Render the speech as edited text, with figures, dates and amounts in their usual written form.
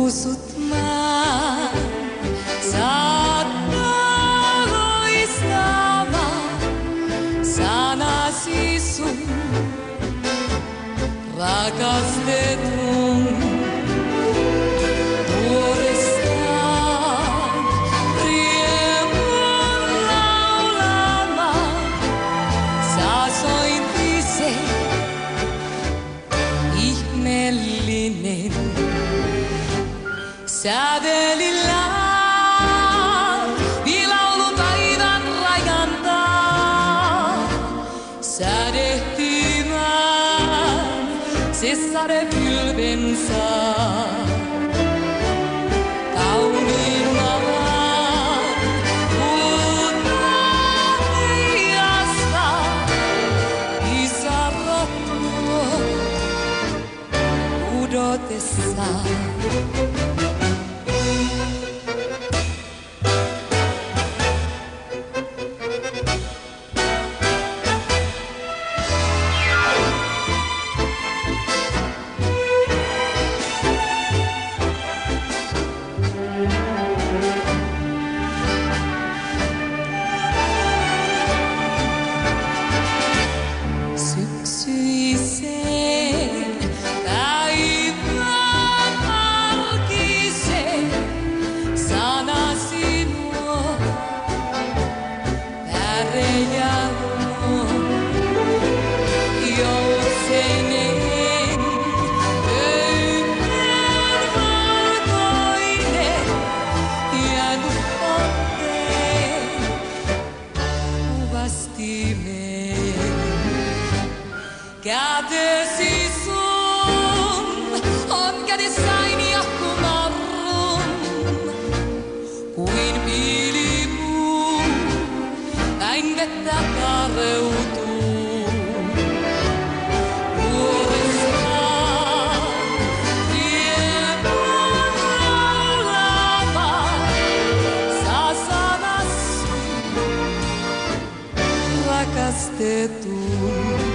Sut mä saattaa loistamaan sanasi sun rakastetun. Vuorestaan riemun laulamaan sä sointise ihmeellinen. Sävelillä vilaulu taivaan raikantaa. Sädehtimään se sadepilven saa. Kauniimman uutta heijasta pisara tuo pudotessaan. Syksyiseen taivaan valkiseen sanasi nuo värejä on. Joutseneen köyhden valkoinen jäänyt otteen kuvastimeen. Kätesi sun on kädessäni jahkumarrum, kuin piilipuu, näin vettä kareutuu. Vuorestaan riemun laulamaan, saa sanas rakastetun.